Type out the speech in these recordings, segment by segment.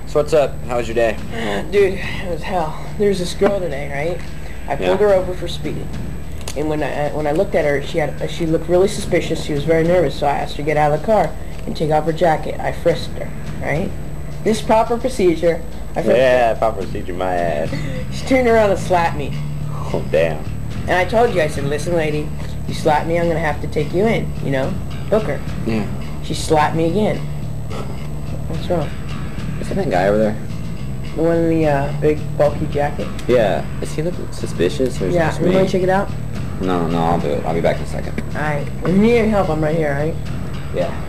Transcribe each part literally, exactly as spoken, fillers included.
So what's up? How was your day? Dude, it was hell. There's this girl today, right? I pulled Yeah. her over for speeding. And when I when I looked at her, she had she looked really suspicious. She was very nervous, so I asked her to get out of the car and take off her jacket. I frisked her, right? This proper procedure. I frisked Yeah, her. proper procedure, my ass. She turned around and slapped me. Oh, damn. And I told you, I said, listen, lady, you slap me, I'm going to have to take you in, you know? Book her. Yeah. She slapped me again. What's wrong? Is that that guy over there? The one in the uh, big, bulky jacket? Yeah. Does he look suspicious or is it Yeah, just you me? want to check it out? No, no, I'll do it. I'll be back in a second. Alright. If you need any help, I'm right here, alright? Yeah.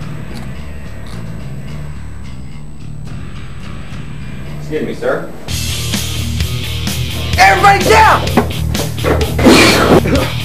Excuse me, sir. Everybody down!